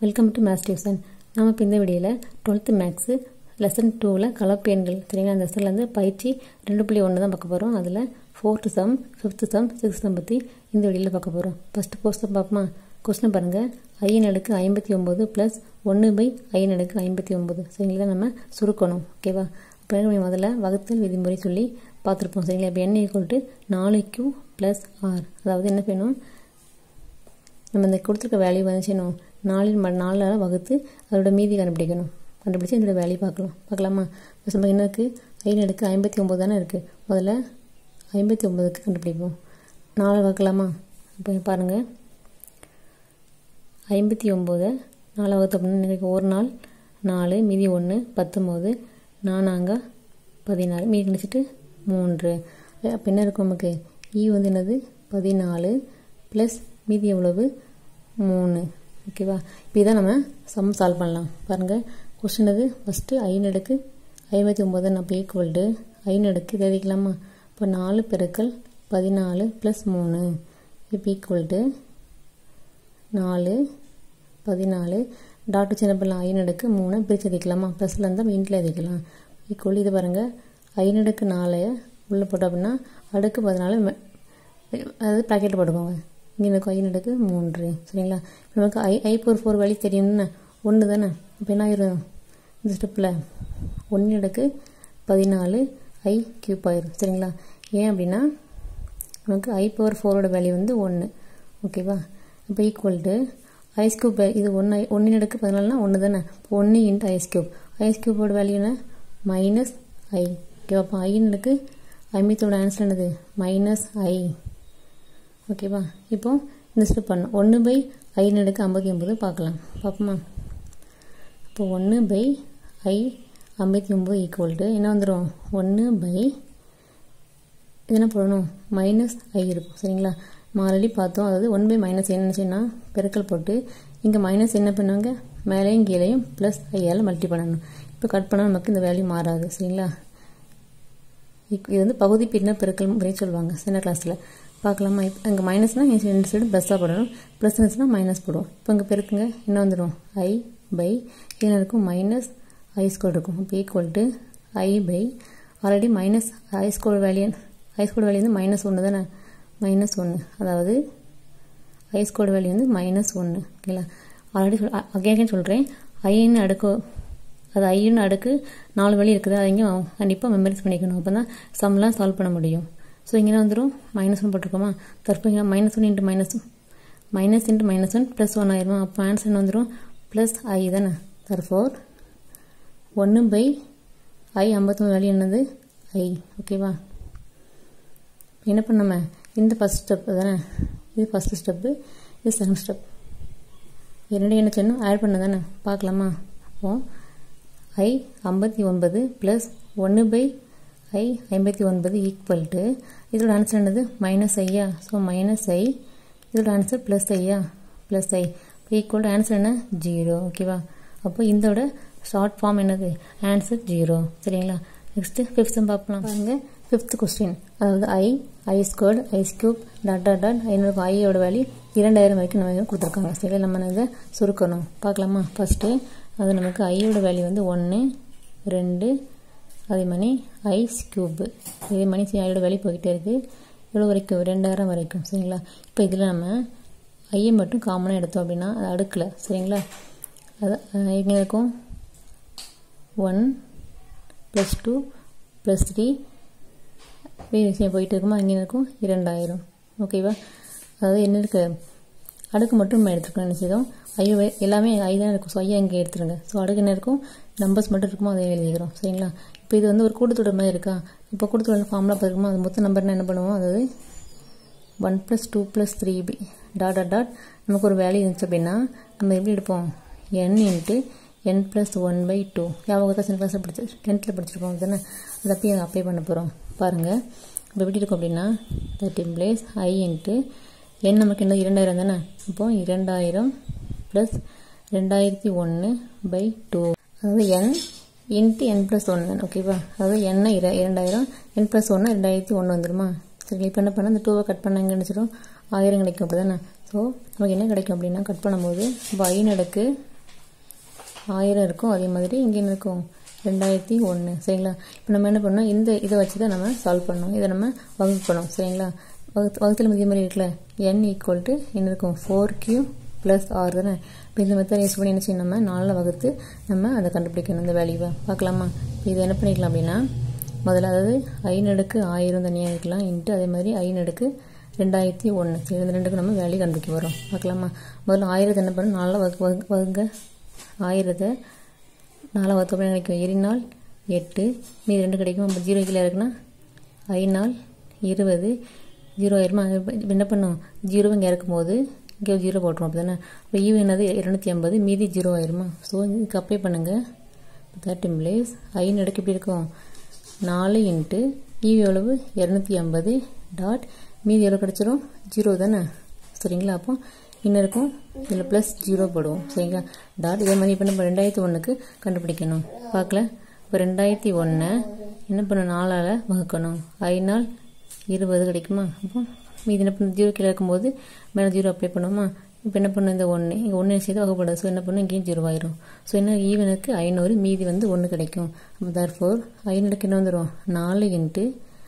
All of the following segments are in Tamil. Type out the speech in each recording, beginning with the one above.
Welcome to maths tuition. நாம் இப்போ இந்த வீடியோவில் 12th மேக்ஸு லெசன் 2ல் கலப்பு எண்கள் சரிங்களா. அந்த லெசன்லேருந்து பயிற்சி 2.1 தான் பார்க்க போகிறோம். அதில் 4th some, 5th some, 6th some பற்றி இந்த வீடியோவில் பார்க்க போகிறோம். ஃபஸ்ட்டு கொஸ்டின் பார்ப்போமா? கொஸ்டின் பாருங்கள். i அடுக்கு 59 ப்ளஸ் 1/i அடுக்கு 59 சரிங்களா. நம்ம சுருக்கணும் ஓகேவா. இப்போ முதல்ல வகுத்தல் விதிமுறை சொல்லி பார்த்துருப்போம் சரிங்களா. இப்போ n = 4q + r, அதாவது என்ன செய்யணும், நம்ம இந்த கொடுத்துருக்க வேல்யூ வந்து செய்யணும் 4 வகுத்து அதோட மீதி கண்டுபிடிச்சி இதோட வேல்யூ பார்க்கலாமா. இப்போ நமக்கு என்ன இருக்குது, i அடுக்கு 59 தானே இருக்குது. முதல்ல 59க்கு கண்டுபிடிப்போம். 4 வகுக்கலாமா. இப்போ பாருங்கள், 59 4 வகுத்து அப்படின்னா எனக்கு ஒரு நாள் 4 மீதி 1 19 4 16 மீதி கழிச்சிட்டு 3. அப்போ என்ன இருக்கும் நமக்கு, வந்து என்னது 14 ப்ளஸ் மீதி எவ்வளவு 3 ஓகேவா. இப்போ இதான் நம்ம சம் சால்வ் பண்ணலாம். பாருங்கள் கொஸ்டின் அது ஃபஸ்ட்டு i அடுக்கு 59 நம்ம ஈக்குவல்டு i அடுக்கு தெரிவிக்கலாமா. இப்போ 4 × 14 + 3 இப்போ ஈக்குவல்டு 4 14 டாட் சின்ன பண்ணலாம். i அடுக்கு 3 பிரித்து எழுதிக்கலாமா. ப்ளஸில் இருந்தால் மீன்ட்டில் எழுதிக்கலாம். ஈக்குவல் இது பாருங்கள், i அடுக்கு 4 உள்ளே போட்டோம் அப்படின்னா அடுக்கு 14 அதாவது ப்ராக்கெட்டில் போட்டுக்கோங்க. இங்கே எனக்கு i அடுக்கு 3 சரிங்களா. இப்போ நமக்கு i/4 வேல்யூ தெரியும்னா 1 தானே. இப்போ என்ன ஆயிரும், இந்த ஸ்டெப்பில் 1 அடுக்கு 14 i³ ஆயிரும் சரிங்களா. ஏன் அப்படின்னா நமக்கு i/4 வேல்யூ வந்து 1 ஓகேவா. இப்போ ஈக்குவல்டு i³ இது 1 அடுக்கு 14னா 1 தானே. 1 × i³ வேல்யூனா -i ஓகேவா. அப்போ i அடுக்கு 50 ஆன்சர் என்னது -i ஓகேவா. இப்போ இந்த ஸ்டெப் பண்ணோம். 1/i அடுக்கு 59 பார்ப்போமா. இப்போ 1/i 59 ஈக்குவல்டு என்ன வந்துடும், 1/, இது என்ன போடணும் -i இருக்கும் சரிங்களா. ஆல்ரெடி பார்த்தோம், அதாவது 1/- என்ன செய்யணும், பெருக்கல் போட்டு இங்கே மைனஸ் என்ன பண்ணுவாங்க, மேலேயும் கீழேயும் +i மல்டி பண்ணணும். இப்போ கட் பண்ணால் நமக்கு இந்த வேல்யூ மாறாது சரிங்களா. இது வந்து பகுதி பின்ன பெருக்கல் முறை சொல்லுவாங்க சின்ன கிளாஸில் பார்க்கலாமா. இப்போ இங்கே மைனஸ்னால் ரெண்டு சைடு ப்ளஸ்ஸாக போடணும், ப்ளஸ் இருந்துச்சுன்னா மைனஸ் போடுவோம். இப்போ இங்கே பெருக்குங்க என்ன வந்துடும், i/, என்ன இருக்கும் -i² இருக்கும். இப்போ ஈக்குவல்டு i/, ஆல்ரெடி -i² வேல்யூ வந்து -1 தானே, -1 அதாவது i² வேல்யூ வந்து -1 ஓகேங்களா. ஆல்ரெடி அகைன் சொல்கிறேன், i அடுக்கு அது i அடுக்கு 4 வேல்யூ இருக்குது. அது இங்கே கண்டிப்பாக மெமரிஸ் பண்ணிக்கணும், அப்போ தான் சம்லாம் சால்வ் பண்ண முடியும். ஸோ இங்கே வந்துடும் -1 போட்டிருக்கோமா. தற்போ இங்கே -1 × -1 +1 ஆயிரும். அப்போ ஆன்சர் என்ன வந்துடும் +i தானே. தற்போர் 1/i 59 வேல்யூ என்னது i ஓகேவா. என்ன பண்ணாம இந்த ஃபஸ்ட் ஸ்டெப் தானே, இது ஃபஸ்ட்டு ஸ்டெப்பு, இது செகண்ட் ஸ்டெப், இரண்டு என்ன செய்யணும் ஆட் பண்ண தானே. பார்க்கலாமா. அப்போ i 59 + 1/i 59 ஈக்குவல்டு இதோட ஆன்சர் என்னது -i. ஸோ -i, இதோட ஆன்சர் +i ஈக்குவல் ஆன்சர் என்ன 0 ஓகேவா. அப்போ இதோட ஷார்ட் ஃபார்ம் என்னது ஆன்சர் 0 சரிங்களா. நெக்ஸ்ட்டு 5th சம் பார்க்கலாம். பாருங்க 5th கொஸ்டின், அதாவது i² i³ என்னோட ஐயோட வேல்யூ 2000 வரைக்கும் நம்ம கொடுத்துருக்காங்க சரிங்களா. நம்ம இதை சுருக்கணும் பார்க்கலாமா. ஃபஸ்ட்டு அது நமக்கு ஐயோட வேல்யூ வந்து 1 2 அதே மாதிரி i³ இதே மாதிரி ஐயோட வேல்யூ போய்கிட்டே இருக்குது. எவ்வளோ வரைக்கும் 2000 வரைக்கும் சரிங்களா. இப்போ இதில் நம்ம ஐயை மட்டும் காமனாக எடுத்தோம் அப்படின்னா அது அடுக்கல சரிங்களா. அது எங்கே இருக்கும் 1 + 2 + 3 விஷயம் போயிட்டு இருக்குமா. இங்கே இருக்கும் 2000 ஓகேவா. அதாவது என்ன இருக்குது, அடுக்கு மட்டும் நம்ம எடுத்துருக்கோம். என்ன செய்தோம், ஐயோ எல்லாமே ஐ தான் இருக்கும். ஸோ ஐயா இங்கே எடுத்துருங்க. ஸோ அடுக்கு என்ன இருக்கும், நம்பர்ஸ் மட்டும் இருக்குமோ அதை எழுதிக்கிறோம் சரிங்களா. இப்போ இது வந்து ஒரு கூட்டுத்தொடர் மாதிரி இருக்கா. இப்போ கூட்டுத்தொடர் ஃபார்முலா பார்த்துருக்கோமா, அது மொத்த நம்பர்னா என்ன பண்ணுவோம், அதாவது 1 + 2 + 3 டாட் நமக்கு ஒரு வேல்யூ இருந்துச்சு அப்படின்னா நம்ம எப்படி எடுப்போம், n × n + 1/2 ஞாபகத்தை சின்ன கிளாஸில் 10th படிச்சிருக்கோம் தானே. அதை அப்பயே அப்ளை பண்ண போகிறோம் பாருங்கள். இப்போ எப்படி இருக்கும் அப்படின்னா that implies i × n நமக்கு என்ன 2000 தானே. அப்போ 2000 + 2001/2 அதாவது n × n + 1 ஓகேவா. அதாவது n 2000 n + 1 2001 வந்துடுமா. சரி இப்போ என்ன பண்ண, இந்த 2 கட் பண்ண எங்கே நினச்சிடும் 1000 கிடைக்கும் அப்படி தானே. ஸோ நமக்கு என்ன கிடைக்கும் அப்படின்னா கட் பண்ணும்போது இப்போ i அடுக்கு 1000 இருக்கும். அதே மாதிரி இங்கே என்ன இருக்கும் 2001. சரிங்களா? இப்போ நம்ம என்ன பண்ணோம், இந்த இதை வச்சு தான் நம்ம சால்வ் பண்ணோம். இதை நம்ம வகுக்கணும். சரிங்களா? வகுத்தில் இதே மாதிரி இருக்குல்ல, n ஈக்குவல் என்ன இருக்கும் 4q + r தானே. இப்போ இந்த மெத்தட் யூஸ் பண்ணி என்ன செய்யணும், நம்ம 4 வகுத்து நம்ம அதை கண்டுபிடிக்கணும். இந்த வேல்யூவை பார்க்கலாமா? இப்போ இதை என்ன பண்ணிக்கலாம் அப்படின்னா, முதல்ல அதாவது i/1000 தனியாக இருக்கலாம் இன்ட்டு அதே மாதிரி i/2001. சரி, இந்த ரெண்டுக்கு நம்ம வேல்யூ கண்டுபிடிக்க வரோம். பார்க்கலாமா? முதல்ல 1000 என்ன பண்ணணும், 4 வகுங்க. 1000 4 வகுத்து அப்படி கிடைக்கும் 7 நாள் 8, மீது 2 கிடைக்கும். அப்போ 0 கீழே இருக்குன்னா i நாள் 20, 0 ஆயிருமா? என்ன பண்ணோம், 0 இங்கே இருக்கும்போது இங்கே 0 போட்டுரும். அப்படி தானே. இப்போ ஈவு என்னது 250, மீதி 0 ஆயிருமா? ஸோ இதுக்கு அப்ளை பண்ணுங்கள். தட் இம்ப்ளைஸ் i நடுக்கு எப்படி இருக்கும் 4 இன்ட்டு ஈவு எவ்வளவு 250 டாட் மீதி எவ்வளோ கிடச்சிரும் 0 தானே. சரிங்களா? அப்போ இன்னும் இருக்கும் இதில் +0 போடுவோம். சரிங்களா? டாட் இதே மாதிரி இப்போ நம்ம 2001க்கு கண்டுபிடிக்கணும். பார்க்கல, இப்போ 2001 என்ன பண்ணணும், 4ஆல் வகுக்கணும். i நாள் 20 கிடைக்குமா? அப்போ மீதி என்ன பண்ணணும், 0 கீழே இருக்கும்போது மேலே 0 அப்ளை பண்ணுவோமா? இப்போ என்ன பண்ணணும், இந்த 1 இங்கே 1 சேர்த்து வகுப்படாது. ஸோ என்ன பண்ணணும், இங்கேயும் 0 ஆயிரும். ஸோ என்ன ஈவனுக்கு 500, மீதி 1 கிடைக்கும். அப்போ therefore i/க்கு என்ன வந்துடும் 4 இன்ட்டு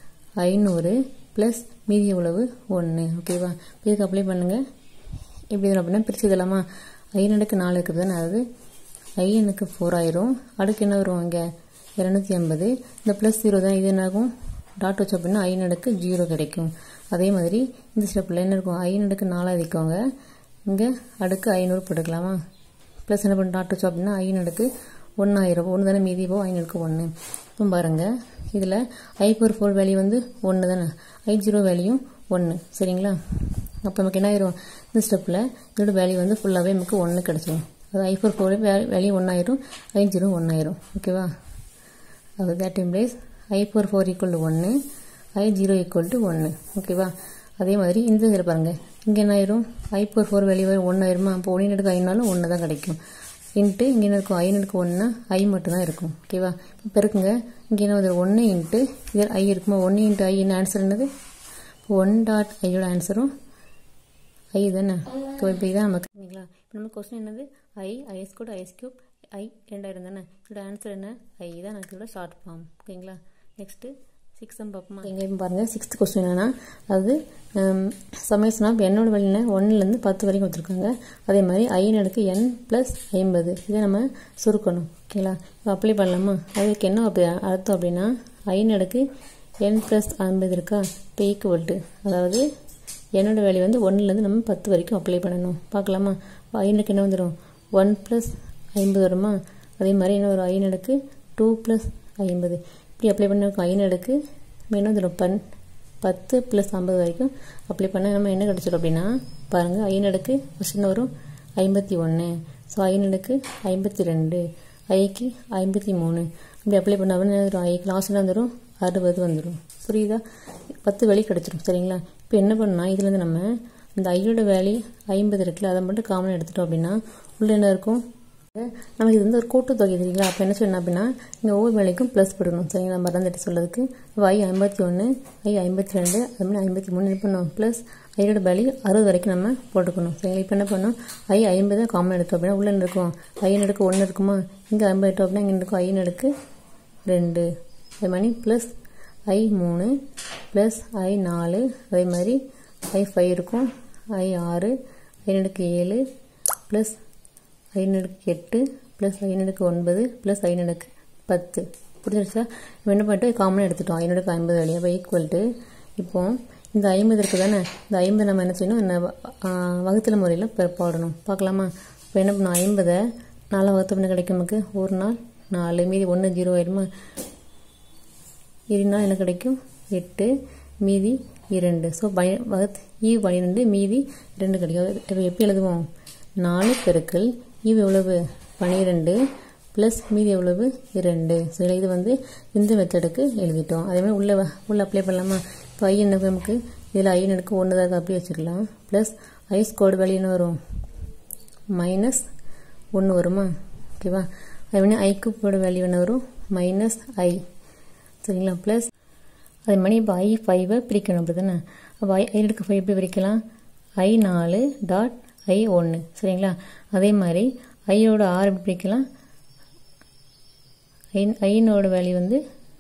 500 ப்ளஸ் மீதி எவ்வளவு 1. ஓகேவா? இதுக்கு அப்ளை பண்ணுங்கள். எப்படி இதில் அப்படின்னா பிரித்து இதெல்லாமா, i/க்கு 4 இருக்குது தானே. அதாவது i/க்கு 4 ஆயிரும். அடுக்கு என்ன வரும், இங்கே 250, இந்த +0 தான். இது என்னாகும், டாட் வச்சு அப்படின்னா i/க்கு 0 கிடைக்கும். அதே மாதிரி இந்த ஸ்டெப்பில் என்ன இருக்கும், i/க்கு 4 அதிக்கோங்க. இங்கே அடுக்கு 500 போட்டுக்கலாமா? ப்ளஸ் என்ன பண்ண டாட் வச்சோம் அப்படின்னா i/க்கு 1 ஆயிரும். 1 தானே, மீதி இப்போ i/க்கு 1. இப்போ பாருங்கள், இதில் i/4 வேல்யூ 1 தானே, i0 வேல்யூ 1. சரிங்களா? அப்போ நமக்கு என்ன ஆயிரும், இந்த ஸ்டெப்பில் இதோட வேல்யூ ஃபுல்லாகவே நமக்கு 1 கிடச்சிடும். அது i/4 வேல்யூ 1 ஆயிரும், i0 1 ஆயிரும். ஓகேவா? அது தட் இம்ப்ளைஸ் i/4 = 1, i0 = 1. ஓகேவா? அதே மாதிரி இந்த இதில் பாருங்கள், இங்கே என்ன ஆயிரும், i/4 வேல்யூ 1 ஆயிருமா? அப்போ 1 i/4 1 தான் கிடைக்கும். இன்ட்டு இங்கே என்ன இருக்கும், i/க்கு 1னா i மட்டும் தான் இருக்கும். ஓகேவா? இப்போ பெருக்குங்க, இங்கே என்ன வந்து 1 இன்ட்டு இதில் i இருக்குமா, 1 இன்ட்டு i என்ன ஆன்சர் என்னது, இப்போ 1 டாட் ஐயோட ஆன்சரும் i தானே. இப்போ இதான் நமக்கு. சரிங்களா? இப்போ நம்ம கொஸ்டின் என்னது, i² i³ i 2000 தானே. இதோட ஆன்சர் என்ன, i தான் எனக்கு இதோட ஷார்ட் ஃபார்ம். ஓகேங்களா? நெக்ஸ்ட்டு 6 பார்ப்போமா? எங்கே பாருங்கள், 6th கொஸ்டின் என்னன்னா, அதாவது சமேஷன் ஆஃப் என்னோட வழியில் 1லேருந்து 10 வரைக்கும் கொடுத்துருக்காங்க. அதே மாதிரி i/n + 50 இதை நம்ம சுருக்கணும். ஓகேங்களா? இப்போ அப்ளை பண்ணலாமா? அதுக்கு என்ன அர்த்தம் அப்படின்னா, i/n + 50 இருக்கா, இப்போ ஈக்குவல், அதாவது என்னோட வேல்யூ 1லேருந்து நம்ம 10 வரைக்கும் அப்ளை பண்ணணும். பார்க்கலாமா? i/க்கு என்ன வந்துடும் 1 + 50 வருமா? அதே மாதிரி என்ன வரும், i/க்கு 2 + 50. இப்படி அப்ளை பண்ண i/க்கு என்ன வந்துடும் 10 + 50 வரைக்கும் அப்ளை பண்ண நம்ம என்ன கிடச்சிடும் அப்படின்னா, பாருங்கள், i/க்கு ஃபஸ்ட் என்ன வரும் 51. ஸோ i/க்கு 52, iக்கு 53. இப்படி அப்ளை பண்ண என்ன வந்துடும், iக்கு லாஸ்ட் என்ன வந்துடும் 60 வந்துடும். புரியுதா? 10 வேல்யூ கிடச்சிடும். சரிங்களா? இப்போ என்ன பண்ணால் இதுலேருந்து நம்ம இந்த ஐயோட வேல்யூ 50 இருக்குல்ல, அதை மட்டும் காமனாக எடுத்துட்டோம் அப்படின்னா உள்ள என்ன இருக்கும், நமக்கு இது ஒரு கூட்டுத்தொகை. சரிங்களா? அப்போ என்ன சொல்லணும் அப்படின்னா, இங்கே ஒவ்வொரு வேலைக்கும் ப்ளஸ் போடணும். சரிங்களா? மறந்துட்டு சொல்லதுக்கு i 51, i 52, அது மாதிரி 53 என்ன பண்ணணும், ப்ளஸ் ஐயோட வேல்யூ 60 வரைக்கும் நம்ம போட்டுக்கணும். சரிங்களா? இப்போ என்ன பண்ணணும், i 50 காமன் எடுத்தோம் அப்படின்னா உள்ள என்ன இருக்கும், i/க்கு 1 இருக்குமா, இங்கே 50 எடுத்தோம் அப்படின்னா இங்கே இருக்கும் i/க்கு 2, அதே மாதிரி ப்ளஸ் i 3 ப்ளஸ் i 4, அதே மாதிரி i 5 இருக்கும், i 6, i/க்கு 7 ப்ளஸ் i/க்கு 8 ப்ளஸ் i/க்கு 9 ப்ளஸ் i/க்கு 10. புரிஞ்சிருச்சா? இப்போ என்ன பண்ணிட்டு காமனாக எடுத்துட்டோம், i/க்கு 50 வேல்யூ. அப்போ ஈக்குவல் டு, இப்போ இந்த 50 இருக்குது தானே, இந்த 50 நம்ம என்ன செய்யணும், என்ன வகுத்தல் முறையில் போடணும். பார்க்கலாமா? இப்போ என்ன பண்ணணும், 50 4 வகுத்து பண்ண கிடைக்கும் நமக்கு, ஒரு நாள் 4, மீதி 1 0 ஆயிடுமா, 2 நாள் என்ன கிடைக்கும் 8, மீதி 2. ஸோ ஈவு 12, மீதி 2 கிடைக்கும். இப்போ எப்படி எழுதுவோம், 4 பெருக்கல் ஈவு எவ்வளவு 12 ப்ளஸ் மீதி எவ்வளவு 2. ஸோ இது இந்த மெத்தடுக்கு எழுதிட்டோம். அதே மாதிரி உள்ள அப்ளை பண்ணலாமா? இப்போ i என்ன நமக்கு இதில் i/க்கு 1 தான் அப்படி வச்சுக்கலாம். ப்ளஸ் i² வேல்யூ என்ன வரும், -1 வருமா? ஓகேவா? அதே மாதிரி i³ வேல்யூ என்ன வரும், -i. சரிங்களா? ப்ளஸ் அதே மாதிரி இப்போ i5 பிரிக்கணும். அப்படி தானே? அப்போ i/க்கு 5 எப்படி பிரிக்கலாம், i4 டாட் i1. சரிங்களா? அதே மாதிரி i/6 எப்படி பிரிக்கலாம், ஐனோட வேல்யூ வந்து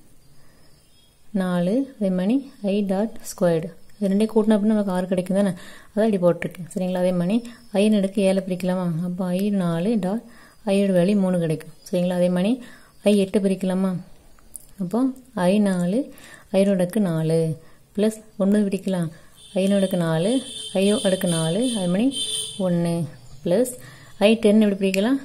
4, அதே மாதிரி I டாட் ஸ்கொயர்டு இது ரெண்டே கூட்டினா அப்படின்னா நமக்கு 6 கிடைக்கும் தானே, அதான் இப்படி போட்டிருக்கேன் சரிங்களா. அதே மாதிரி ஐன்னு எடுக்க 7 பிரிக்கலாமா, அப்போ I 4 டாட் ஐயோட வேல்யூ 3 கிடைக்கும் சரிங்களா. அதே மாதிரி I 8 பிரிக்கலாமா, அப்போ I 4 ஐயோடக்கு 4 ப்ளஸ் 9 பிரிக்கலாம், ஐயோடக்கு 4 ஐயோடக்கு 4 அதே மாதிரி 1 ப்ளஸ் I 10 எப்படி பிரிக்கலாம்,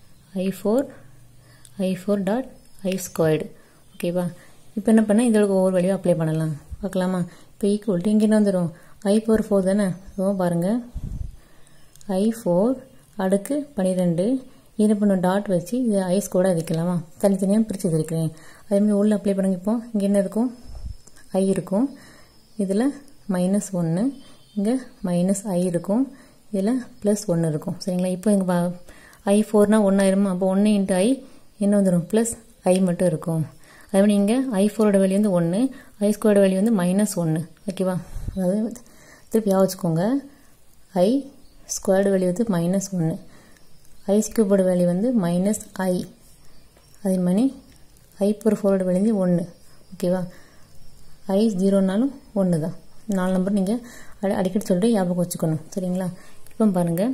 I4 டாட் I ஸ்கொயர்டு ஓகேவா. இப்போ என்ன பண்ணால் இதோட ஒவ்வொரு வேல்யூ அப்ளை பண்ணலாம் பார்க்கலாமா. இப்போ ஈக்குவல் டு இங்கே என்ன வந்துடும் I4 தானே. ஸோ பாருங்கள் I4 அடுக்கு 12 என்ன பண்ணும் டாட் வச்சு இது I ஸ்கொயர்டாக அதிக்கலாமா, தனித்தனியாக பிரித்து இருக்கிறேன். அதேமாதிரி உள்ள அப்ளை பண்ணுங்க. இப்போ இங்கே என்ன இருக்கும் I இருக்கும், இதில் -1 இங்கே -I இருக்கும், இதில் +1 இருக்கும் சரிங்களா. இப்போ இங்கே I4னா 1 ஆயிருமா, அப்போ 1 × I என்ன வந்துடும் ப்ளஸ் I மட்டும் இருக்கும். அதே மாதிரி இங்கே I4ஓட வேல்யூ வந்து 1, I ஸ்கொயர்டு வேல்யூ வந்து -1 ஓகேவா. அதாவது திருப்பி வச்சுக்கோங்க, I ஸ்கொயர்டு வேல்யூ வந்து -1, I கியூபோட வேல்யூ வந்து -I, அதே மாதிரி I4ஓட வேல்யூ வந்து 1 ஓகேவா. I 0னாலும் 1 தான். 4 நம்பர் நீங்கள் அடிக்கடி சொல்லிட்டு ஞாபகம் வச்சுக்கணும் சரிங்களா. இப்போ பாருங்கள்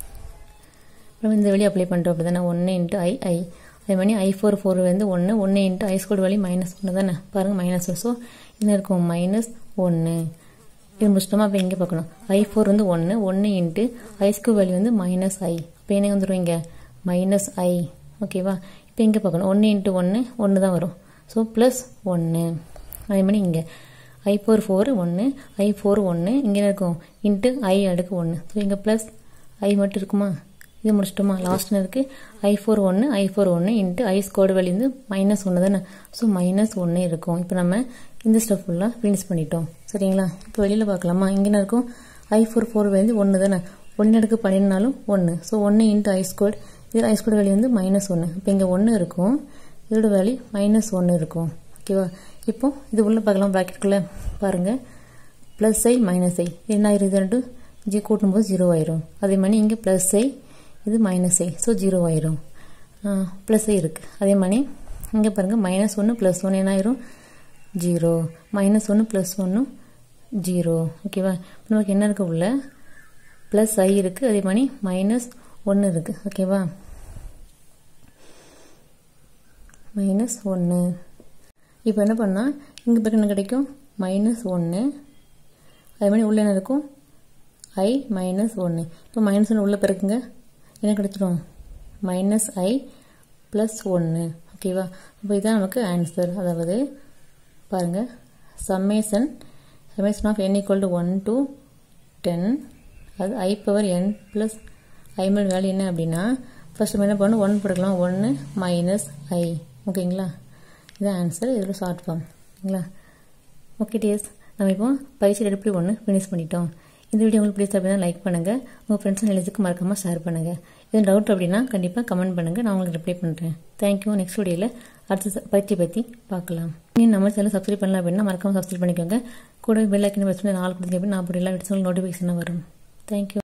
நம்ம இந்த வேல்யூ அப்ளை பண்ணுறோம் அப்படி தானே, 1 × I அதே மாதிரி I4 வந்து 1 × I ஸ்கொயர்டு வேல்யூ -1 தானே, பாருங்கள் -1. ஸோ என்ன இருக்கும் -1 இது முடிச்சிட்டோமா. அப்போ இங்கே பார்க்கணும் I4 வந்து 1 × I ஸ்கொயர் வேல்யூ வந்து -I, இப்போ என்ன வந்துடும் இங்கே -I ஓகேவா. இப்போ இங்கே பார்க்கணும் 1 × 1 1 தான் வரும், ஸோ +1 அதே மாதிரி இங்கே I4 1 I4 1 இங்கே இருக்கும் × I அடுக்கு 1, ஸோ இங்கே ப்ளஸ் I மட்டும் இருக்குமா. இது முடிச்சிட்டோமா. லாஸ்ட்னு இருக்குது I4 1 × I ஸ்கொயர்டு வேல்யூ வந்து -1 தானே, ஸோ -1 இருக்கும். இப்போ நம்ம இந்த ஸ்டெப் ஃபுல்லாக ஃபினிஷ் பண்ணிட்டோம் சரிங்களா. இப்போ வெளியில் பார்க்கலாமா. இங்கே என்ன இருக்கும் I4 வேல்யூ 1 தானே, 1 அடுக்கு 12னாலும் 1, ஸோ 1 × I ஸ்கொயர்டு இது I ஸ்கொயர்டு வேல்யூ வந்து -1, இப்போ இங்கே 1 இருக்கும், இதோட வேல்யூ -1 இருக்கும் ஓகேவா. இப்போ இது உள்ளே பார்க்கலாம் ப்ராக்கெட்டுக்குள்ளே பாருங்கள் +I -I என்ன ஆயிரும், இது கூட்டும்போது 0 ஆயிரும். அதே மாதிரி இங்கே +I இது -I, ஸோ 0 ஆயிரும். +I இருக்குது. அதே மாதிரி இங்கே பாருங்கள் -1 +1 என்ன ஆயிரும் 0, -1 +1 0 ஓகேவா. நமக்கு என்ன இருக்குது உள்ள +I இருக்குது, அதே மாதிரி -1 இருக்குது ஓகேவா. -1 இப்போ என்ன பண்ணால் இங்கே பக்கம் என்ன கிடைக்கும் -1, அதே மாதிரி உள்ள என்ன இருக்கும் I -1. இப்போ -1 உள்ள பிறகுங்க என்ன கிடைச்சிடும் -I +1 ஓகேவா. இப்போ இதுதான் நமக்கு ஆன்சர். அதாவது பாருங்கள் summation of n = 1 to 10, அது I power n + I value என்ன அப்படின்னா ஃபர்ஸ்ட் நம்ம என்ன பண்ணணும் 1 போட்டுக்கலாம், 1 - I ஓகேங்களா. இதுதான் ஆன்சர், இதில் ஷார்ட் ஃபார்ம் ஓகேங்களா. ஓகே டியர்ஸ், நம்ம இப்போ பயிற்சி எடுப்படி 1 ஃபினிஷ் பண்ணிட்டோம். இந்த வீடியோ உங்களுக்கு பிடிச்ச அப்படின்னா லைக் பண்ணுங்கள், உங்கள் ஃப்ரெண்ட்ஸ் ரிலேட்டிவ்ஸ்க்கு மறக்காமல் ஷேர் பண்ணுங்கள். எதுவும் டவுட் அப்படின்னா கண்டிப்பாக கமெண்ட் பண்ணுங்கள், நான் உங்களுக்கு ரிப்ளை பண்ணுறேன். தேங்க்யூ. நெக்ஸ்ட் வீடியோவில் அடுத்த பயிற்சி பற்றி பார்க்கலாம். நீங்கள் நம்ம சேனல் சப்ஸ்கிரைப் பண்ணலாம் அப்படின்னா மறக்காமல் சப்ஸ்கிரைப் பண்ணிக்கோங்க. கூட பெல் ஐக்கனை பிரஸ் பண்ணி 4 கொடுத்தீங்க அப்படின்னா நான் அப்படி எல்லா வீடியோஸ் நோட்டிஃபிகேஷனாக வரும். தேங்க்யூ.